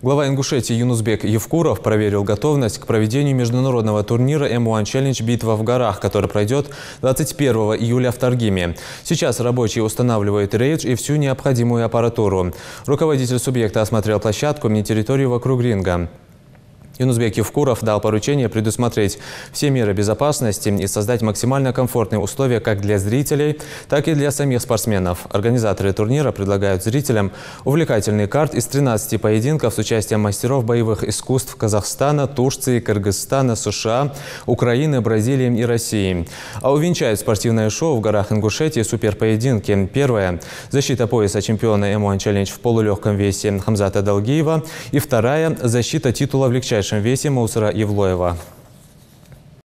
Глава Ингушетии Юнусбек Евкуров проверил готовность к проведению международного турнира M1 Challenge «Битва в горах», который пройдет 21 июля в Таргиме. Сейчас рабочие устанавливают рейдж и всю необходимую аппаратуру. Руководитель субъекта осмотрел площадку и территорию вокруг ринга. Юнусбек Евкуров дал поручение предусмотреть все меры безопасности и создать максимально комфортные условия как для зрителей, так и для самих спортсменов. Организаторы турнира предлагают зрителям увлекательный карт из 13 поединков с участием мастеров боевых искусств Казахстана, Турции, Кыргызстана, США, Украины, Бразилии и России. А увенчают спортивное шоу в горах Ингушетии суперпоединки. Первая – защита пояса чемпиона M1 Challenge в полулегком весе Хамзата Далгиева. И вторая – защита титула в легчайшем весе Маусара Евлоева.